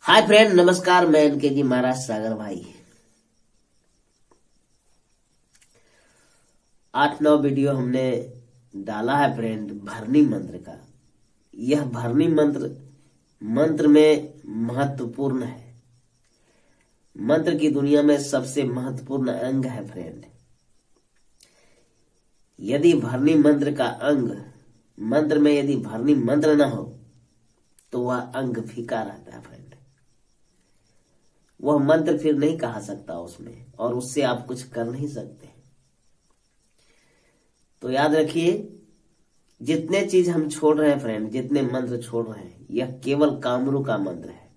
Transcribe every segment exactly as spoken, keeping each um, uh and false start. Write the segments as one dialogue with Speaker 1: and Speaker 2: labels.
Speaker 1: Hi friend, नमस्कार। मैं इनके जी महाराज सागर भाई। आठ नौ वीडियो हमने डाला है फ्रेंड भरनी मंत्र का। यह भरनी मंत्र मंत्र में महत्वपूर्ण है। मंत्र की दुनिया में सबसे महत्वपूर्ण अंग है फ्रेंड। यदि भरनी मंत्र का अंग मंत्र में यदि भरनी मंत्र न हो तो वह अंग फीका रहता है फ्रेंड। वह मंत्र फिर नहीं कहा सकता उसमें, और उससे आप कुछ कर नहीं सकते। तो याद रखिए, जितने चीज हम छोड़ रहे हैं फ्रेंड, जितने मंत्र छोड़ रहे हैं, यह केवल कामरू का मंत्र है।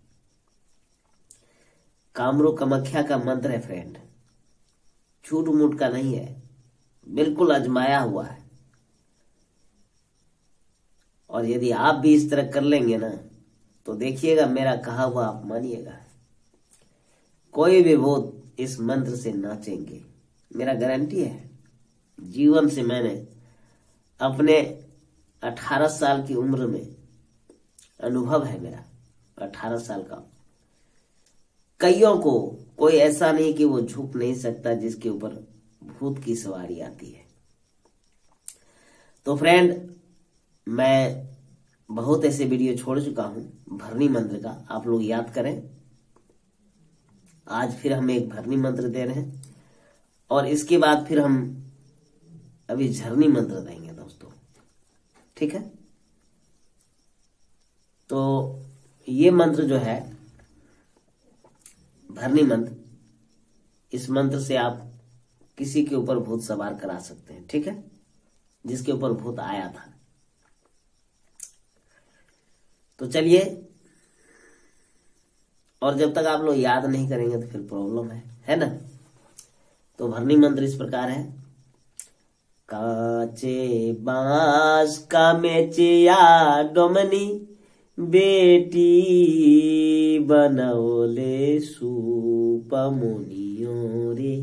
Speaker 1: कामरू कामाख्या का मंत्र है फ्रेंड, झूठ मूठ का नहीं है, बिल्कुल अजमाया हुआ है। और यदि आप भी इस तरह कर लेंगे ना तो देखिएगा, मेरा कहा हुआ आप मानिएगा, कोई भी भूत इस मंत्र से नाचेंगे, मेरा गारंटी है। जीवन से मैंने अपने अठारह साल की उम्र में अनुभव है मेरा, अठारह साल का। कईयों को कोई ऐसा नहीं कि वो झुक नहीं सकता जिसके ऊपर भूत की सवारी आती है। तो फ्रेंड, मैं बहुत ऐसे वीडियो छोड़ चुका हूं भरनी मंत्र का, आप लोग याद करें। आज फिर हम एक भरनी मंत्र दे रहे हैं और इसके बाद फिर हम अभी झरनी मंत्र देंगे दोस्तों, ठीक है। तो ये मंत्र जो है भरनी मंत्र, इस मंत्र से आप किसी के ऊपर भूत सवार करा सकते हैं, ठीक है, जिसके ऊपर भूत आया था। तो चलिए, और जब तक आप लोग याद नहीं करेंगे तो फिर प्रॉब्लम है है ना। तो भरनी मंत्र इस प्रकार है। काचे बांस का मेचिया डोमनी बेटी बनौले सुपमुनियों रे।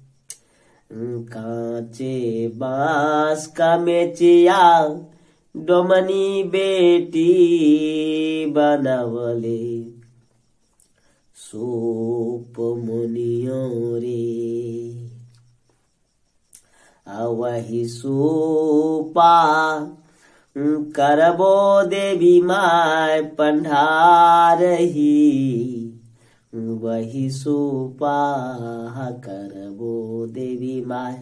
Speaker 1: काचे बांस का मेचिया डोमनी बेटी बनवले सूप मुनियों रे। वही सूपा करबो देवी माय पंडारही। वही सूपा करबो देवी माय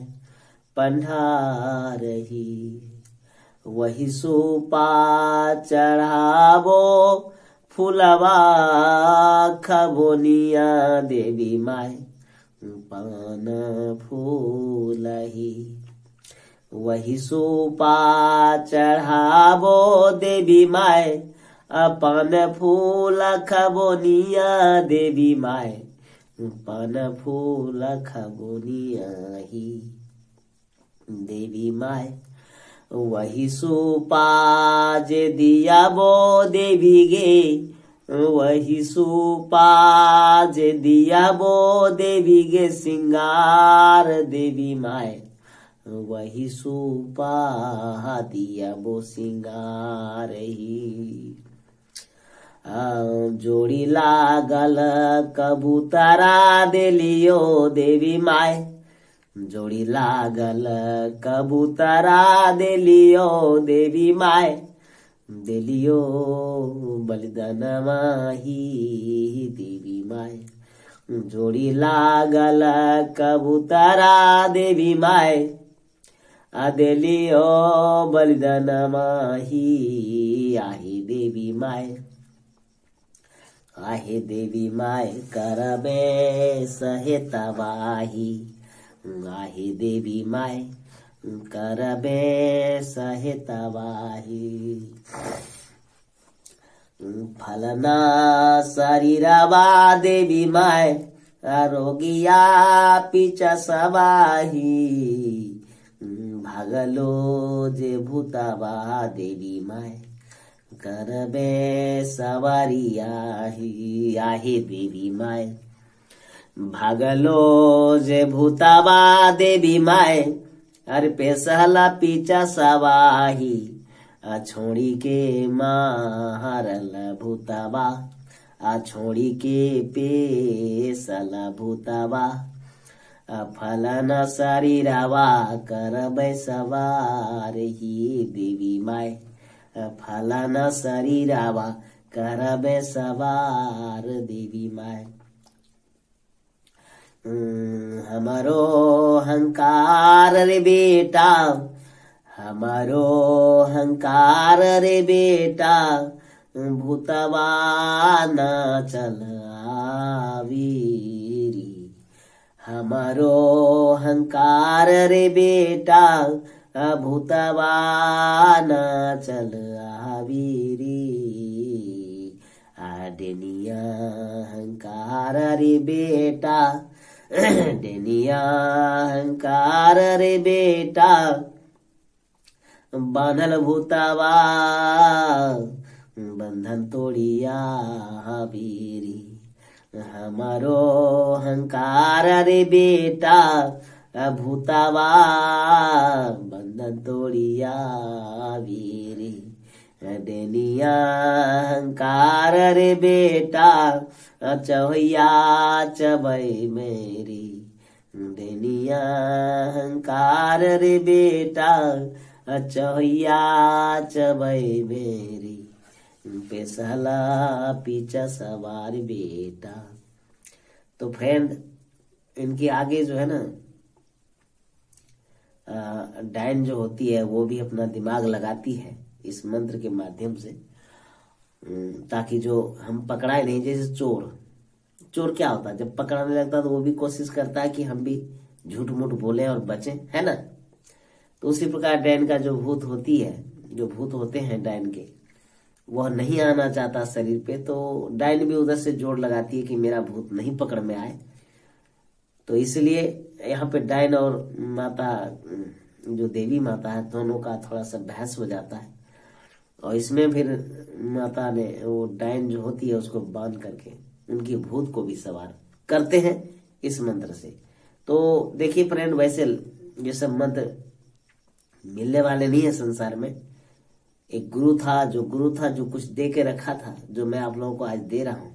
Speaker 1: पंडारही। वही सूपा चढ़ावो फुलवा खबोनिया देवी माय पान फूलही। वही सूपा चढ़ावो देवी माय पान फूल खबोनिया देवी माय पान फूल खबोनिया ही देवी माय। वही सूपा जे दिया बो देवी गे। वही सूपा जे दिया बो देवी गे सिंगार देवी माय। वही सूपा दिया बो सिंगार ही। जोड़ी लागल कबूतरा देलियो देवी माय। जोड़ी लागल कबूतरा देलियो देवी माय। देलियो बलिदानवा he Devi my. जोड़ी लागल कबूतरा देवी माय। देलियो बलिदानवा ही आही देवी माय। आहे देवी माय करबे सहेतवाही। आहे देवी माय करबे सहेतवाही। फलना शरीरवा देवी माय रोगिया पीछा सवाही। भागलो जे भूतवा देवी माय करबे सवारिया ही। आहे देवी माय भागलो जे भूतवा देवी माय अरे पेसहला पीछा सवाही। छोड़ी के मारल भूतवा आ छोड़ी के पे सला भूतावा फलन शरीरवा करब सवार ही देवी माय फलन शरीरवा करब सवार देवी माय। हमारो हंकार रे बेटा हमारो हंकार रे बेटा भूतवा न चल आवीरी। हमारो हंकार रे बेटा भूतवा न चल आवीरी। डेनिया हंकार रे बेटा डेनिया हंकार रे बेटा बांधल भूतवा बंधन तोड़िया वीरी। हमारो हंकार रे बेटा भूतवा बंधन तोड़िया वीरी। डेनिया हंकार रे बेटा चौहिया चबई मेरी। डेनिया हंकार रे बेटा चौहिया चबई मेरी। पेसला पीछा सवार बेटा। तो फ्रेंड इनके आगे जो है ना डायन जो होती है वो भी अपना दिमाग लगाती है इस मंत्र के माध्यम से, ताकि जो हम पकड़ाए नहीं। जैसे चोर चोर क्या होता है, जब पकड़ाने लगता है तो वो भी कोशिश करता है कि हम भी झूठ मूठ बोले और बचें, है ना। तो उसी प्रकार डायन का जो भूत होती है जो भूत होते हैं डायन के, वह नहीं आना चाहता शरीर पे, तो डायन भी उधर से जोर लगाती है कि मेरा भूत नहीं पकड़ में आए। तो इसलिए यहाँ पे डायन और माता जो देवी माता है दोनों का थोड़ा सा बहस हो जाता है, और इसमें फिर माता ने वो डायन जो होती है उसको बांध करके उनकी भूत को भी सवार करते हैं इस मंत्र से। तो देखिए फ्रेंड, वैसे ये सब मंत्र मिलने वाले नहीं है संसार में। एक गुरु था जो गुरु था जो कुछ दे के रखा था, जो मैं आप लोगों को आज दे रहा हूं।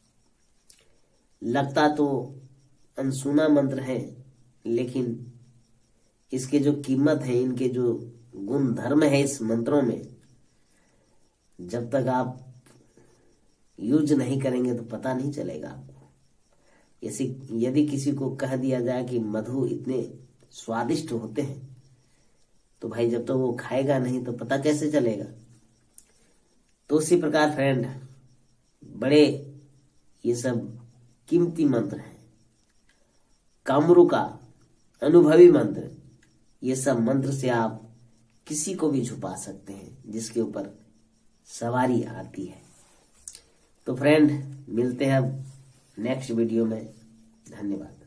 Speaker 1: लगता तो अनसुना मंत्र है, लेकिन इसके जो कीमत है, इनके जो गुण धर्म है इस मंत्रों में, जब तक आप यूज नहीं करेंगे तो पता नहीं चलेगा आपको। ऐसी यदि किसी को कह दिया जाए कि मधु इतने स्वादिष्ट होते हैं, तो भाई जब तक तो वो खाएगा नहीं तो पता कैसे चलेगा। तो उसी प्रकार फ्रेंड, बड़े ये सब कीमती मंत्र हैं, कामरू का अनुभवी मंत्र। ये सब मंत्र से आप किसी को भी छुपा सकते हैं जिसके ऊपर सवारी आती है। तो फ्रेंड, मिलते हैं अब नेक्स्ट वीडियो में। धन्यवाद।